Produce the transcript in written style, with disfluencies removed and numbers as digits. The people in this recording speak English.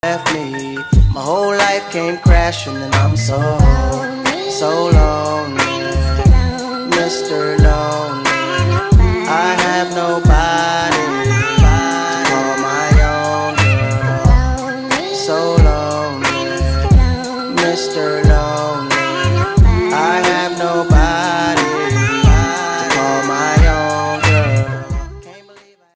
left me. My whole life came crashing and I'm so lonely, Mr.